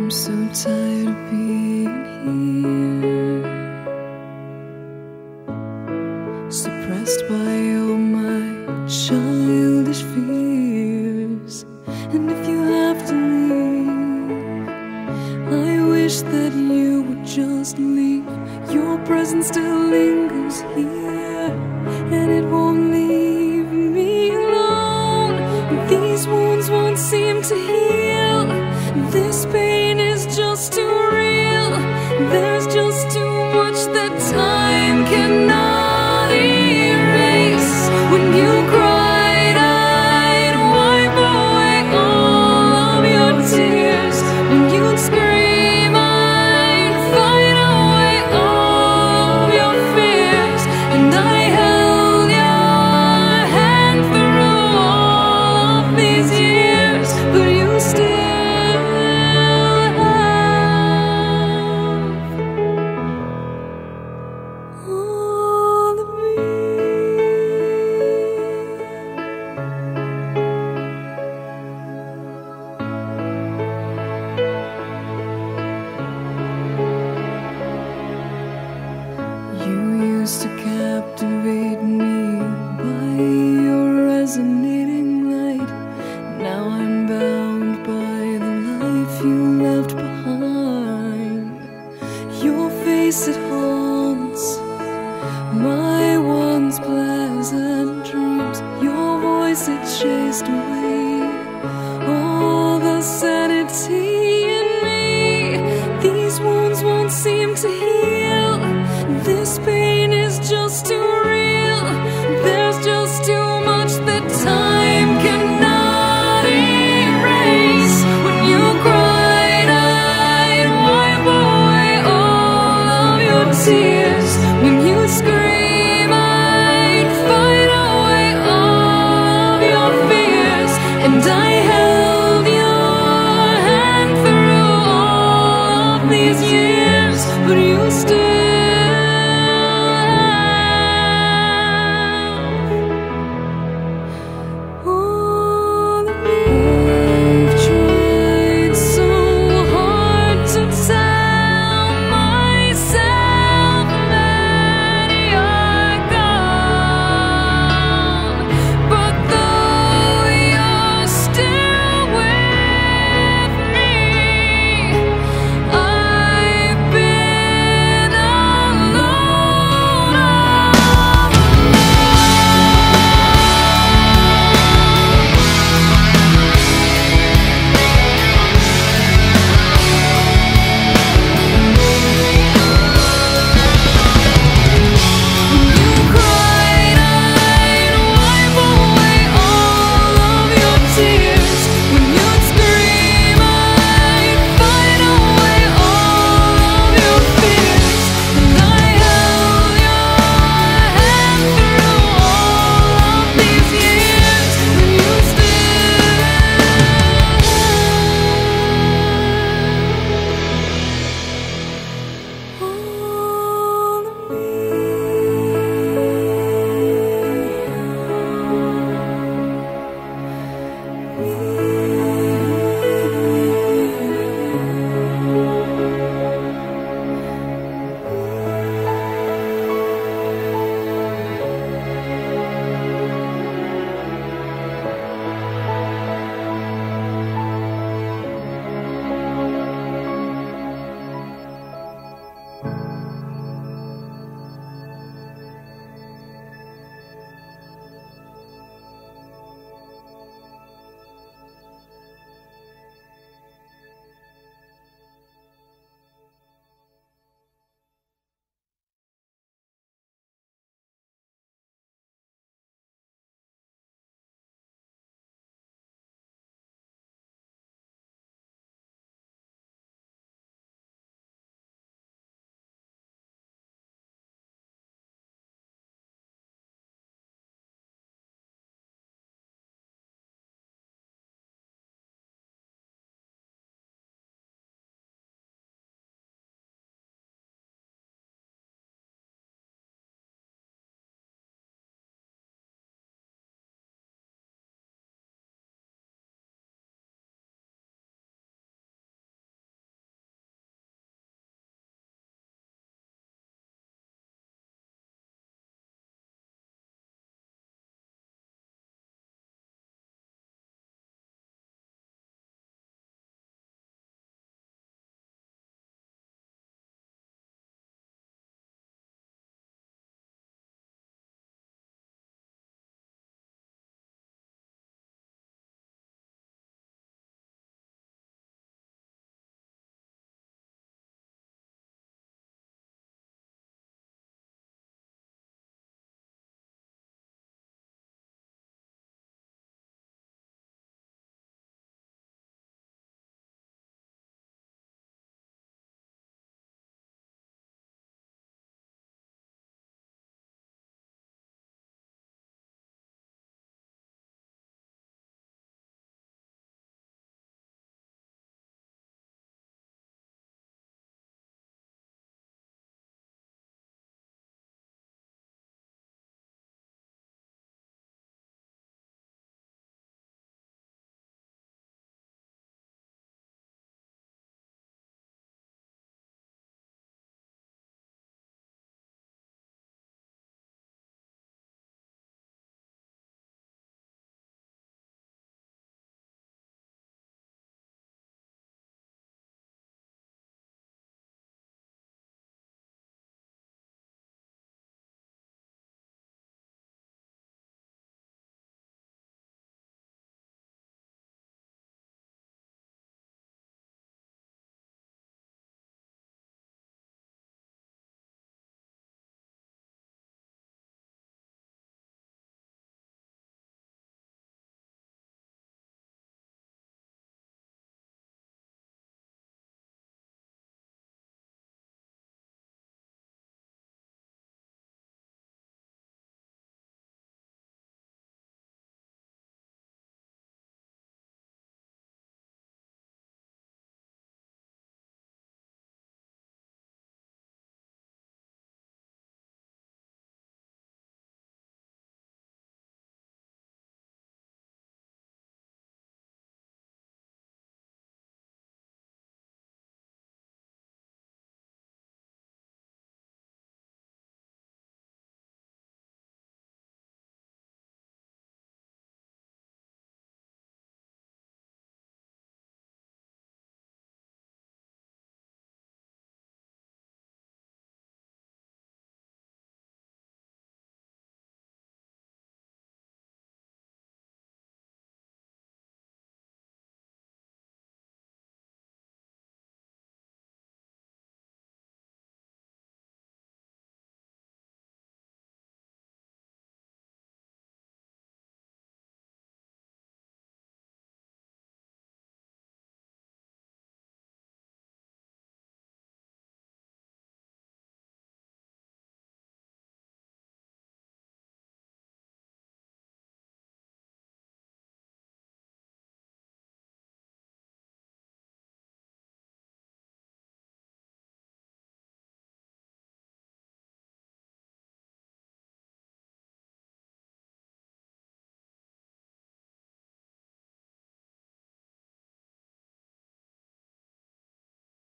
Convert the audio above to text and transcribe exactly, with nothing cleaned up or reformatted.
I'm so tired of being here, suppressed by all my childish fears. And if you have to leave, I wish that you would just leave. Your presence still lingers here, and it won't leave me alone. These wounds won't seem to heal. This pain is just too real. There's just too much that time cannot erase. When you cried, I'd wipe away all of your tears. When you'd scream, I'd fight away all of your fears. And I held your hand through all of these years, but you still to captivate me by your resonating light. Now I'm bound by the life you left behind. Your face, it haunts my once pleasant dreams. Your voice, it chased away all the sanity in me. These wounds won't seem to heal. This pain is just too real. There's just too much that time cannot erase. When you cried, I'd wipe away all of your tears. When you scream, I'd fight away all of your fears. And I held your hand through all of these years, but you still